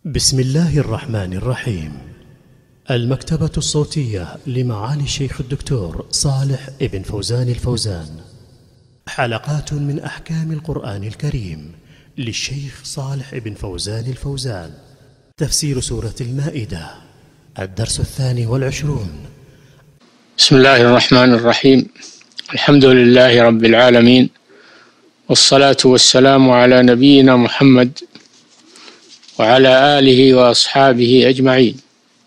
بسم الله الرحمن الرحيم. المكتبة الصوتية لمعالي الشيخ الدكتور صالح ابن فوزان الفوزان. حلقات من أحكام القرآن الكريم للشيخ صالح ابن فوزان الفوزان. تفسير سورة المائدة، الدرس 22. بسم الله الرحمن الرحيم. الحمد لله رب العالمين، والصلاة والسلام على نبينا محمد وعلى آله وأصحابه أجمعين،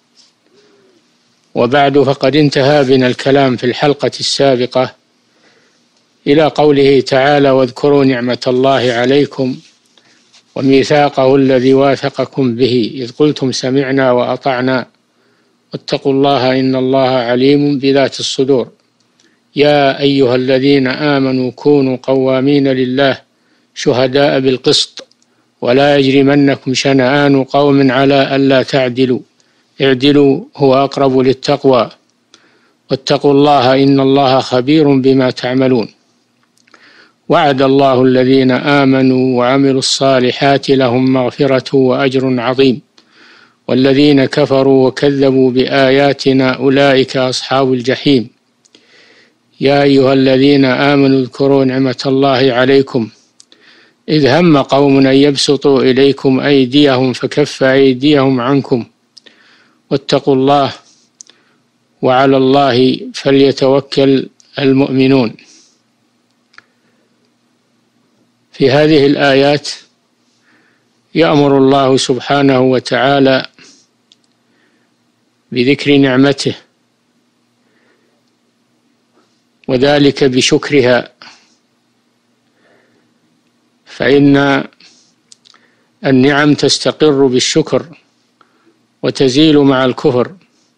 وبعد، فقد انتهى بنا الكلام في الحلقة السابقة إلى قوله تعالى: واذكروا نعمة الله عليكم وميثاقه الذي واثقكم به إذ قلتم سمعنا وأطعنا واتقوا الله إن الله عليم بذات الصدور. يا أيها الذين آمنوا كونوا قوامين لله شهداء بالقسط ولا يجرمنكم شنآن قوم على ألا تعدلوا اعدلوا هو أقرب للتقوى واتقوا الله إن الله خبير بما تعملون. وعد الله الذين آمنوا وعملوا الصالحات لهم مغفرة وأجر عظيم، والذين كفروا وكذبوا بآياتنا أولئك أصحاب الجحيم. يا أيها الذين آمنوا اذكروا نعمة الله عليكم إذ هم قوم أن يبسطوا إليكم أيديهم فكف أيديهم عنكم واتقوا الله وعلى الله فليتوكل المؤمنون. في هذه الآيات يأمر الله سبحانه وتعالى بذكر نعمته، وذلك بشكرها، فإن النعم تستقر بالشكر وتزيل مع الكفر،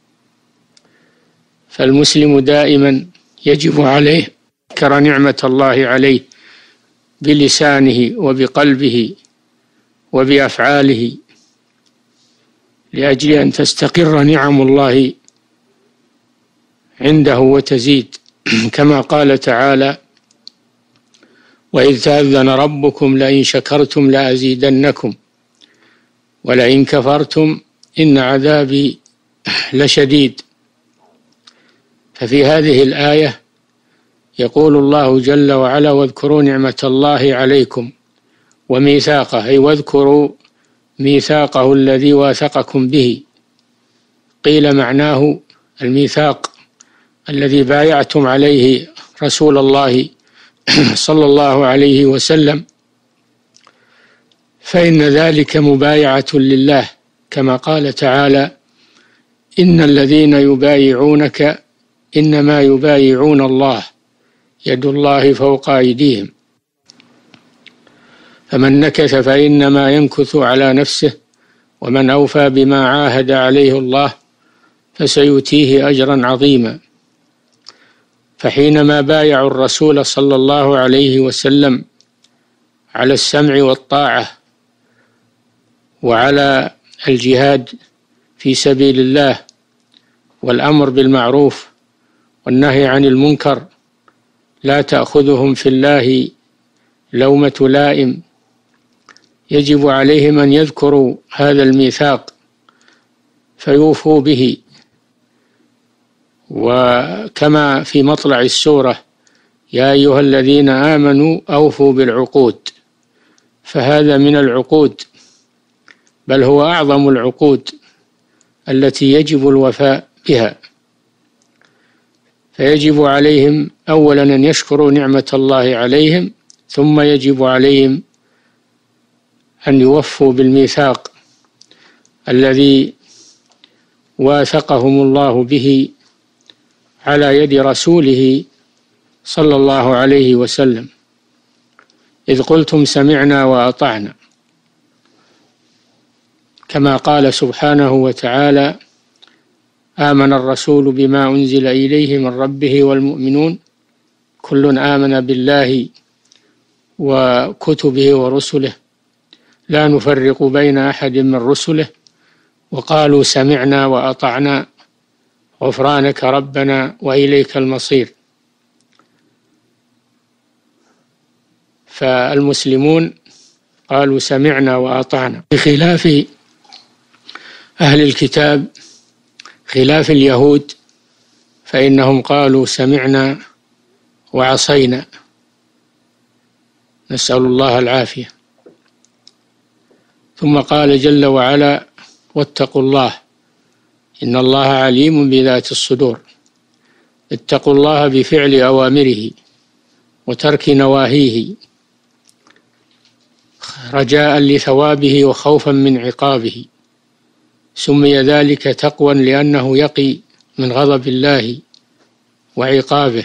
فالمسلم دائما يجب عليه ذكر نعمة الله عليه بلسانه وبقلبه وبأفعاله، لأجل أن تستقر نعم الله عنده وتزيد، كما قال تعالى: وإذ تأذن ربكم لئن شكرتم لأزيدنكم ولئن كفرتم إن عذابي لشديد. ففي هذه الآية يقول الله جل وعلا: واذكروا نعمة الله عليكم وميثاقه، أي واذكروا ميثاقه الذي واثقكم به. قيل معناه الميثاق الذي بايعتم عليه رسول الله صلى الله عليه وسلم، فإن ذلك مبايعة لله، كما قال تعالى: إن الذين يبايعونك إنما يبايعون الله يد الله فوق أيديهم، فمن نكث فإنما ينكث على نفسه، ومن أوفى بما عاهد عليه الله فسيؤتيه أجرا عظيما. فحينما بايعوا الرسول صلى الله عليه وسلم على السمع والطاعة وعلى الجهاد في سبيل الله والأمر بالمعروف والنهي عن المنكر، لا تأخذهم في الله لومة لائم، يجب عليهم أن يذكروا هذا الميثاق فيوفوا به. وكما في مطلع السورة: يا أيها الذين آمنوا أوفوا بالعقود، فهذا من العقود، بل هو أعظم العقود التي يجب الوفاء بها. فيجب عليهم أولا أن يشكروا نعمة الله عليهم، ثم يجب عليهم أن يوفوا بالميثاق الذي واثقهم الله به على يد رسوله صلى الله عليه وسلم: إذ قلتم سمعنا وأطعنا، كما قال سبحانه وتعالى: آمن الرسول بما أنزل إليه من ربه والمؤمنون كل آمن بالله وكتبه ورسله لا نفرق بين أحد من رسله وقالوا سمعنا وأطعنا غفرانك ربنا وإليك المصير. فالمسلمون قالوا سمعنا وأطعنا، بخلاف أهل الكتاب خلاف اليهود، فإنهم قالوا سمعنا وعصينا، نسأل الله العافية. ثم قال جل وعلا: واتقوا الله إن الله عليم بذات الصدور. اتقوا الله بفعل أوامره وترك نواهيه، رجاء لثوابه وخوفا من عقابه. سمي ذلك تقوى لأنه يقي من غضب الله وعقابه.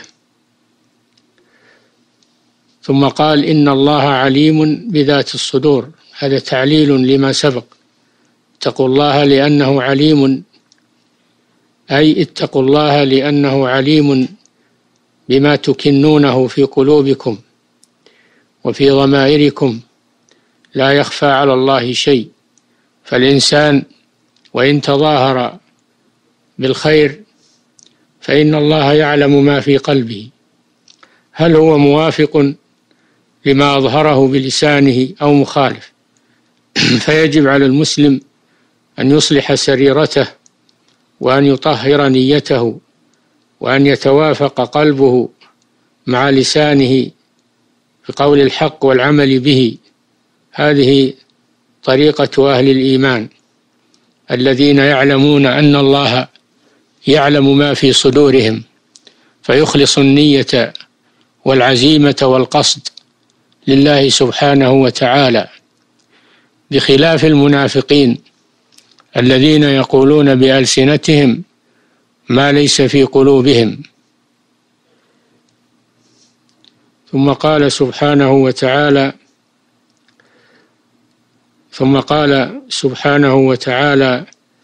ثم قال: إن الله عليم بذات الصدور، هذا تعليل لما سبق. اتقوا الله لأنه عليم، أي اتقوا الله لأنه عليم بما تكنونه في قلوبكم وفي ضمائركم، لا يخفى على الله شيء. فالإنسان وإن تظاهر بالخير فإن الله يعلم ما في قلبه، هل هو موافق لما أظهره بلسانه أو مخالف. فيجب على المسلم أن يصلح سريرته، وأن يطهر نيته، وأن يتوافق قلبه مع لسانه بقول الحق والعمل به. هذه طريقة أهل الإيمان الذين يعلمون أن الله يعلم ما في صدورهم، فيخلص النية والعزيمة والقصد لله سبحانه وتعالى، بخلاف المنافقين الذين يقولون بألسنتهم ما ليس في قلوبهم. ثم قال سبحانه وتعالى: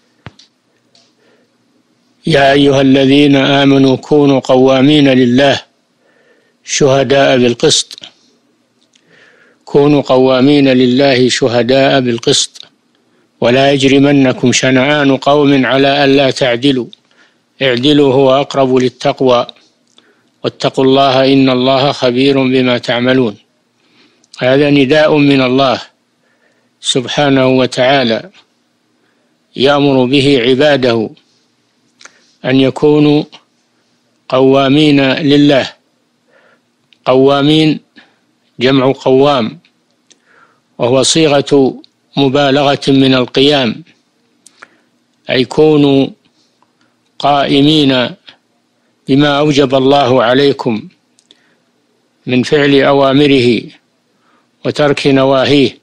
يا أيها الذين آمنوا كونوا قوامين لله شهداء بالقسط. كونوا قوامين لله شهداء بالقسط، ولا يجرمنكم شنآن قوم على ألا تعدلوا، اعدلوا هو أقرب للتقوى، واتقوا الله إن الله خبير بما تعملون. هذا نداء من الله سبحانه وتعالى يأمر به عباده أن يكونوا قوامين لله. قوامين جمع قوام، وهو صيغة مبالغة من القيام، أي كونوا قائمين بما أوجب الله عليكم من فعل أوامره وترك نواهيه.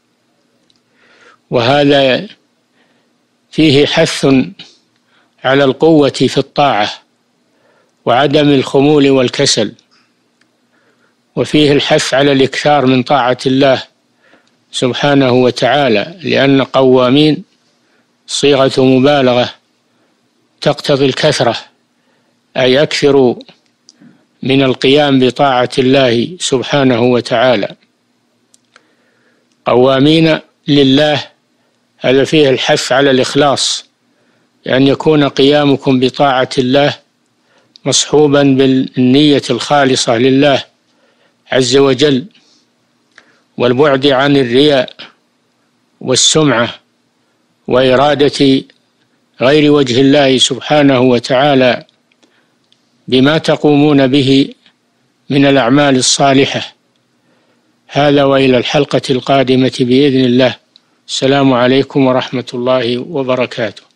وهذا فيه حث على القوة في الطاعة وعدم الخمول والكسل، وفيه الحث على الإكثار من طاعة الله سبحانه وتعالى، لأن قوامين صيغة مبالغة تقتضي الكثرة، أي أكثروا من القيام بطاعة الله سبحانه وتعالى. قوامين لله، هذا فيه الحث على الإخلاص، لأن يكون قيامكم بطاعة الله مصحوبا بالنية الخالصة لله عز وجل، والبعد عن الرياء والسمعة وإرادة غير وجه الله سبحانه وتعالى بما تقومون به من الأعمال الصالحة. هذا، وإلى الحلقة القادمة بإذن الله. السلام عليكم ورحمة الله وبركاته.